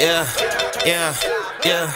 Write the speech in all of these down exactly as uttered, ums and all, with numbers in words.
Yeah, yeah, yeah,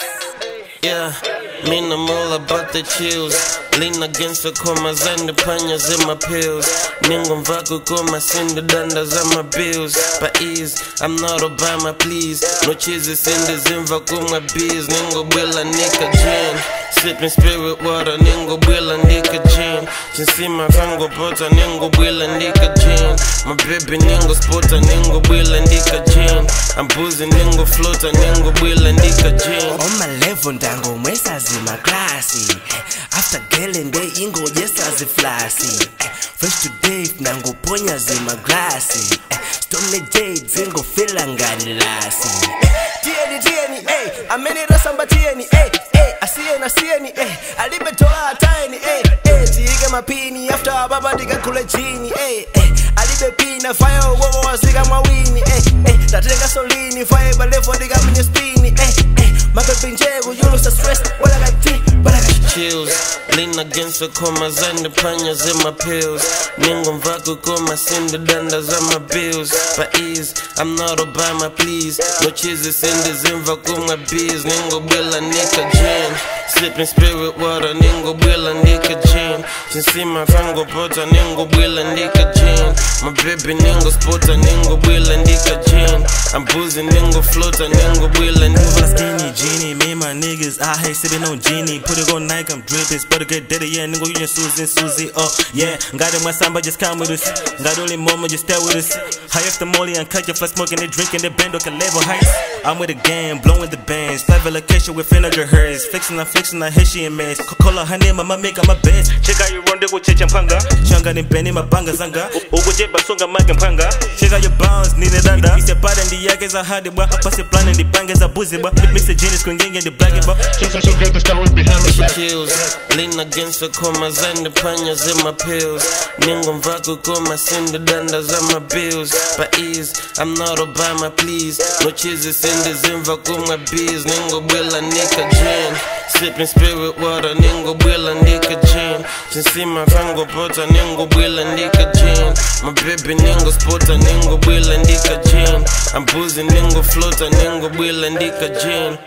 yeah. Minimal about the chills. Lean against the commas and the panyas in my pills. Ningo mvaku koma sindu danda za my bills. By ease, I'm not Obama, please. No cheeses in the zimva kuma bees. Ningo bwilla nika gin. Sipping spirit water, ningo bwilla nika gin. Chinsima rango pota, ningo bwilla nika gin. My baby ningo spota, ningo bwilla nika gin. I'm boozing, ningo floater, ningo bwilla nika gin. On my level ndango mwesa zima classy. After gelling day ingo yesa zi flashy. Fresh to Dave nango ponya zima glassy. Stone jade zingo fila ngani lassi. Tieni tieni eh, ameni rasamba tieni eh, eh, asiye na sieni eh, alibe tola ataeni eh, eh, tiige mapini after baba diga kule chini eh, eh, alibe pina fire wowo wazika mawini eh, eh, tatenga solini fire balefo diga minye spini eh, eh, mapepe njego you lose stress, wala gati, wala gati. Chills, lean against the commas and the panyas in my pills. Ningo mvaku koma sindu danda za my bills. By ease, I'm not Obama, please. No cheeses in the zimva kuma bees. Ningo bwilla nika gin. Sipping spirit water, ningo bwilla nika gin. Chinsima rango pota, ningo bwilla nika gin. My baby ningo spota, ningo bwilla nika gin. I'm boozing, ningo floater, ningo bwilla nika skinny genie, me and my niggas, I hate sipping on genie. Put it on Nike, I'm dripping, better get dirty, yeah, nigga, you and Susie, Susie, oh, yeah. Got it, my samba, just come with us. Got only moment, just stay with us. High off the molly and cut your fly smoking, they drinking, they bend, okay, level heights. I'm with the gang, blowing the bands. Private location with vinegar hers. Fixing, I'm fixing, I hit she and mess. Coca-Cola, honey, mama, make my best. Check out your run, they go check your panga. Changa, ni penny, my banga, zanga. Ugo jeba, songa, mag and panga. Check out your bounds, need it under. He said, pardon the yak is a hard, but I pass it plan and the bangers are boozy, but mix the genius, queen gang, and the black, but since I should get the story behind me. Chills, lean against the commas and the panyas in my pills. Ningo mvaku koma sindu danda za my bills. By ease, I'm not Obama, please. No cheeses in the zimva kuma bees. Ningo bwilla nika gin. Sipping spirit water, ningo bwilla nika gin. Chinsima rango pota, ningo bwilla nika gin. My baby ningo spota, ningo bwilla nika gin. I'm boozing, ningo floater, ningo bwilla nika gin.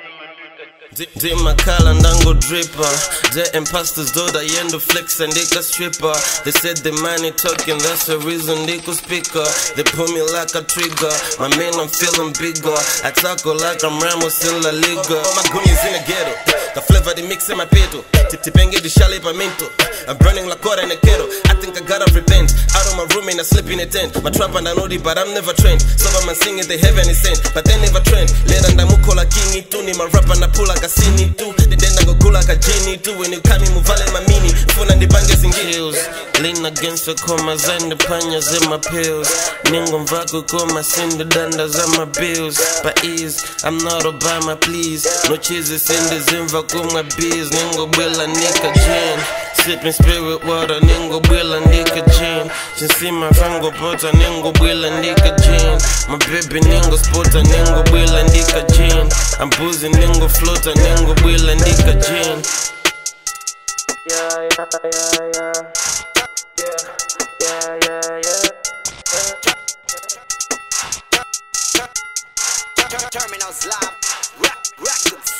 Di makala ndango dripper. The imposters do the end of flex and they can stripper. They said the money talking, that's the reason they could speaker. They pull me like a trigger. My man, I'm feeling bigger. I tackle like I'm Ramos in La Liga. All my goonies in the ghetto. The flavor they mix in my peto. Tipenge di shale pamento. I'm burning like cora in a kettle. I think I gotta repent. Out of my room and I sleep in a tent. My trap and I know it, but I'm never trained. So I'm singing they heaven is sent, but they never trained. Let and I'm call like king it too. My rap and I pull like a sini too. Then I go cool like a genie too. When you come in, move all in my mini. Phone and the bangers in chills. Lean against the commas and the panyas in my pills. Ningo mvaku koma sindu danda za my bills. By ease, I'm not Obama, please. No cheeses in the zimva kuma bees. Ningo bwilla nika gin. Sipping spirit water, ningo bwilla nika gin. Chinsima rango pota, ningo bwilla nika gin. My baby ningo spota, ningo bwilla nika gin. I'm boozing, ningo floater, ningo bwilla nika gin. Yeah, yeah, yeah, yeah. Yeah, yeah, yeah, yeah. Terminals Lab Records.